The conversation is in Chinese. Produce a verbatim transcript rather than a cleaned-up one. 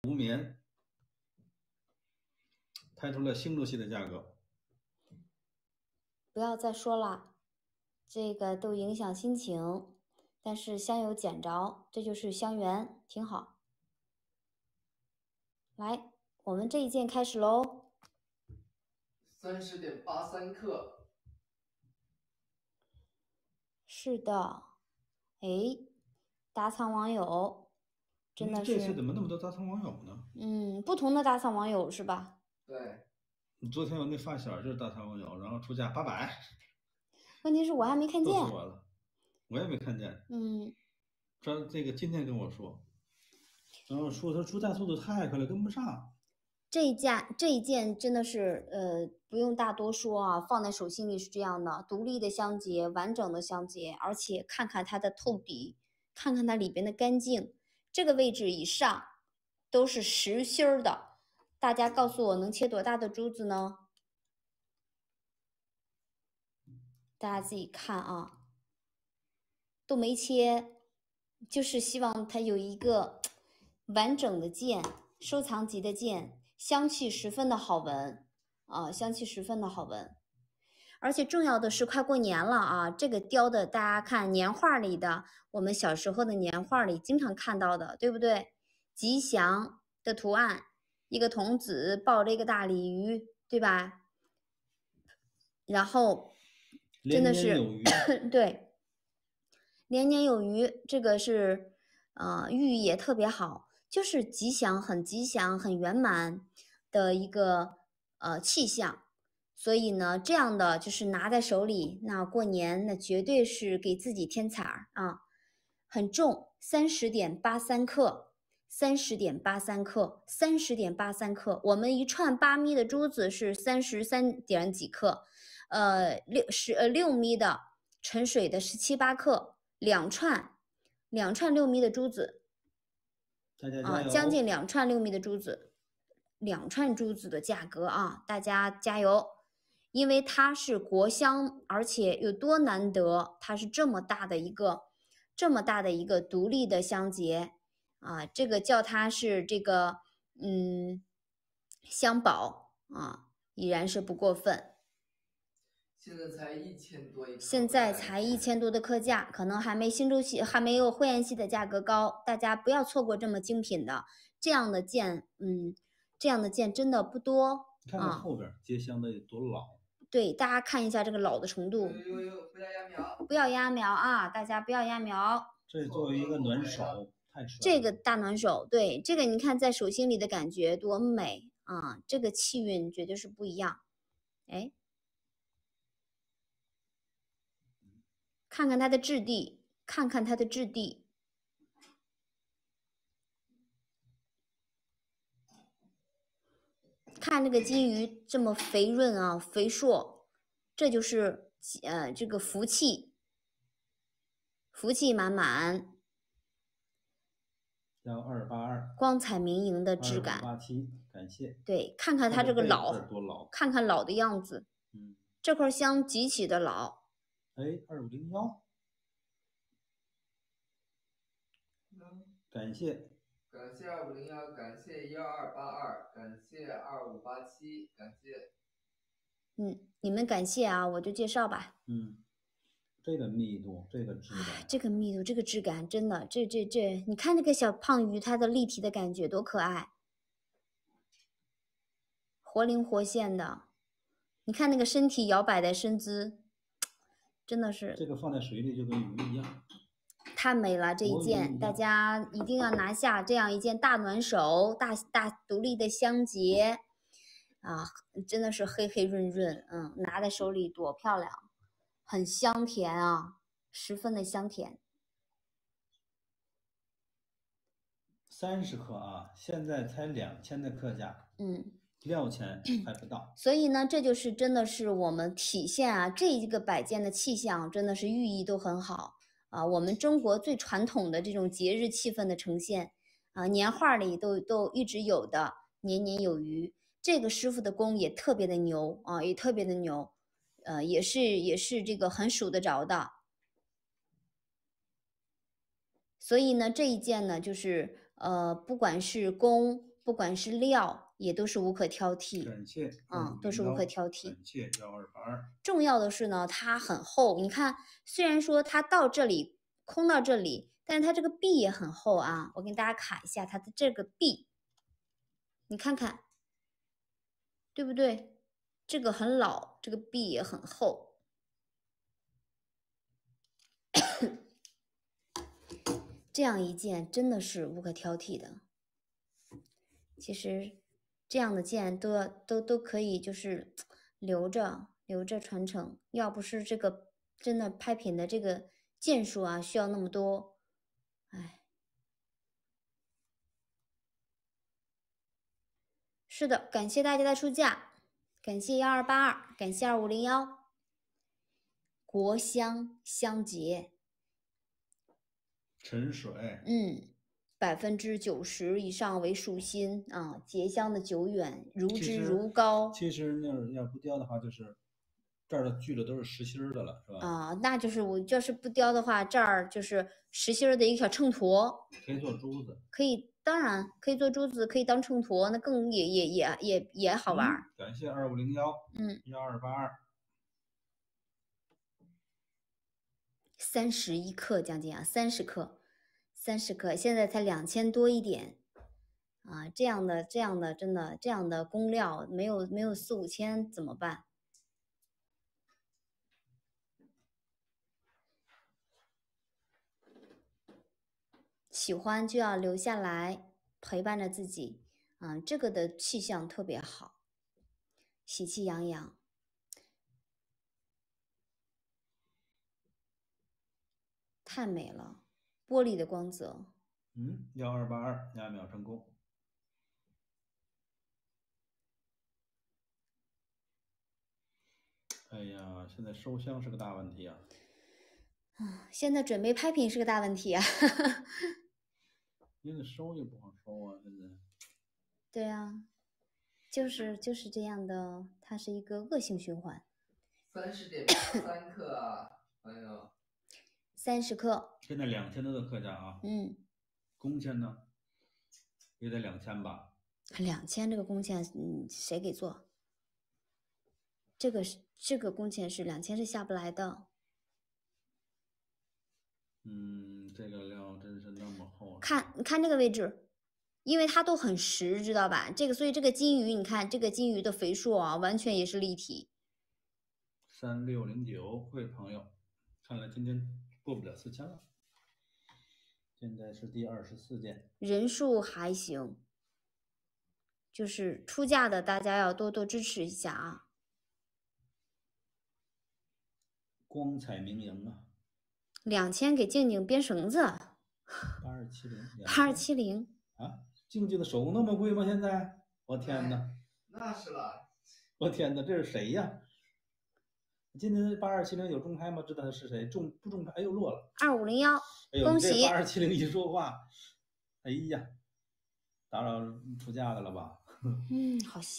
无眠，拍出了星座系的价格。 不要再说了，这个都影响心情。但是香油捡着，这就是香源，挺好。来，我们这一件开始喽。 三十点八三克。 是的，哎，大仓网友真的是、 嗯、这次怎么那么多大仓网友呢？ 嗯，不同的大仓网友是吧？ 对。 你昨天我那发小就是大仓网友，然后出价八百。 问题是我还没看见。 逗死我了，我也没看见。 嗯。 这这个今天跟我说，然后说他出价速度太快了，跟不上。 这一件这一件真的是呃不用大多说啊，放在手心里是这样的，独立的香结，完整的香结，而且看看它的透底，看看它里边的干净，这个位置以上都是实心儿的。大家告诉我能切多大的珠子呢？大家自己看啊，都没切，就是希望它有一个完整的件，收藏级的件，香气十分的好闻啊，香气十分的好闻。而且重要的是快过年了啊，这个雕的大家看年画里的，我们小时候的年画里经常看到的，对不对？吉祥的图案，一个童子抱着一个大鲤鱼，对吧？然后真的是连年有余对，连年有余，这个是呃寓意也特别好，就是吉祥，很吉祥，很圆满的一个呃气象。所以呢，这样的就是拿在手里，那过年那绝对是给自己添彩儿啊！很重，三十点八三克，三十点八三克，三十点八三克。我们一串八米的珠子是三十三点几克，呃，六十呃六米的沉水的是七八克，两串两串六米的珠子， 大家加啊， 油！ 将近两串六米的珠子，两串珠子的价格啊，大家加油！因为它是国香，而且有多难得，它是这么大的一个这么大的一个独立的香结啊，这个叫它是这个嗯香宝啊，已然是不过分。 现在才一千多一克， 现在才一千多的克价，可能还没新洲系还没有惠安系的价格高，大家不要错过这么精品的这样的件，嗯，这样的件真的不多。 看看后边结香的有多老。 对，大家看一下这个老的程度。 呦呦呦，不要压苗！ 不要压苗啊！大家不要压苗。 这作为一个暖手，太帅了。 这个大暖手，对这个你看在手心里的感觉多美啊！这个气韵绝对是不一样。哎，看看它的质地，看看它的质地。看这个金鱼这么肥润啊，肥硕，这就是呃这个福气，福气满满， 幺二八二， 光彩明莹的质感。 八七，感谢。 对，看看它这个老， 多老， 看看老的样子。 嗯， 这块香极其的老。 哎，二五零幺，感谢。 感谢二五零幺，感谢幺二八二，感谢二五八七，感谢。 嗯，你们感谢啊，我就介绍吧。 嗯，这个密度，这个质感， 这个密度，这个质感，真的，这这这，你看这个小胖鱼，它的立体的感觉多可爱，活灵活现的。你看那个身体摇摆的身姿，真的是。 这个放在水里就跟鱼一样。 太美了，这一件大家一定要拿下这样一件大暖手、大大独立的香结啊，真的是黑黑润润，嗯，拿在手里多漂亮，很香甜啊，十分的香甜。 三十克啊，现在才两千的克价， 嗯， 六千还不到。 所以呢，这就是真的是我们体现啊，这一个摆件的气象真的是寓意都很好。啊，我们中国最传统的这种节日气氛的呈现，啊，年画里都都一直有的，年年有余。这个师傅的工也特别的牛啊，也特别的牛，呃，也是也是这个很数得着的。所以呢，这一件呢，就是呃，不管是工，不不管是料也都是无可挑剔， 感谢， 嗯，都是无可挑剔。 感谢幺二八二。 重要的是呢，它很厚。你看，虽然说它到这里空到这里，但是它这个壁也很厚啊。我给大家卡一下它的这个壁，你看看，对不对？这个很老，这个壁也很厚。这样一件真的是无可挑剔的。其实这样的件都要都都可以，就是留着留着传承。要不是这个真的拍品的这个件数啊，需要那么多，哎，是的，感谢大家的出价，感谢幺二八二，感谢二五零幺，国香香洁。 沉水， 嗯，百分之九十以上为树心啊，结香的久远，如其实脂如膏。 其实那要不雕的话，就是这儿的锯的都是实心儿的了，是吧？ 啊，那就是我要是不雕的话，这儿就是实心儿的一个小秤砣， 可以做珠子， 可以，当然可以做珠子，可以当秤砣，那更也也也也也好玩儿。 嗯感谢二五零幺， 嗯， 幺二八二， 三十一克将近啊，三十克，三十克，现在才两千多一点啊，这样的这样的真的这样的工料没有没有四五千怎么办？喜欢就要留下来陪伴着自己，啊，这个的气象特别好，喜气洋洋。太美了，玻璃的光泽。 嗯，幺二八二，两秒成功。哎呀，现在收香是个大问题啊！ 啊，现在准备拍品是个大问题啊。 因为收也不好收啊，现在。 对啊，就是就是这样的，它是一个恶性循环。 三十点三克啊，朋友。 三十克。 现在两千多的克价啊。 嗯。 工钱呢？也得两千吧。 两千这个工钱，嗯，谁给做？这个是这个工钱是两千是下不来的。 嗯，这个料真是那么厚。 看，你看这个位置，因为它都很实，知道吧？这个，所以这个金鱼，你看这个金鱼的肥硕啊，完全也是立体。 三六零九，位朋友，看来今天过不了四千了。现在是第二十四件， 人数还行，就是出价的大家要多多支持一下啊。 光彩明莹啊！两千给静静编绳子。 八二七零。 八二七零。 啊，静静的手工那么贵吗？现在，我天哪！ 那是了。 我天哪，这是谁呀？今天八二七零有中拍吗？知道他是谁？中不中拍？哎呦落了。 二五零幺， 恭喜！八二七零一说话，哎呀，打扰出价的了吧？ 嗯，好。